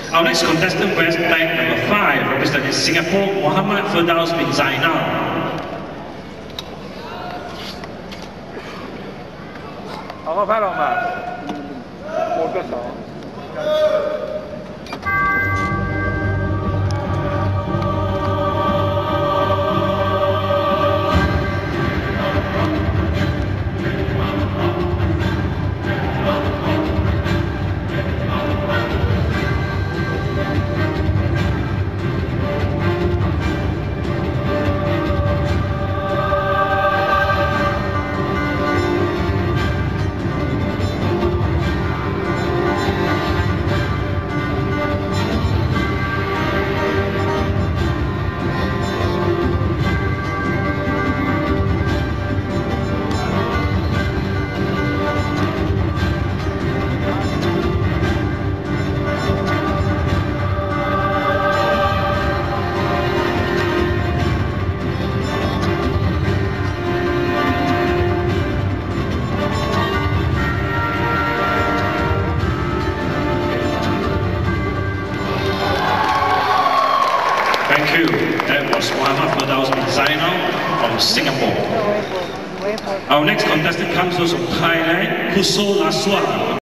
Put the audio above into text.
Our next contestant wears bag number 5, representing Singapore, Muhammad Firdaus bin Zainal. 好好拍了嘛，握个手。 Thank you. That was Muhammad Firdaus bin Zainal from Singapore. Our next contestant comes from Thailand, Puso Laswa.